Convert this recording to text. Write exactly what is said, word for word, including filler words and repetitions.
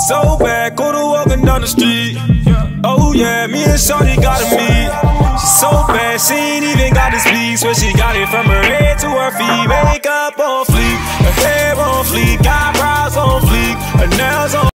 so bad, go to walking down the street. Oh yeah, me and Shorty got to meet. She's so bad, she ain't even got to speak. Swear she got it from her head to her feet. Makeup on fleek, her hair on fleek, eyebrows on fleek, her nails on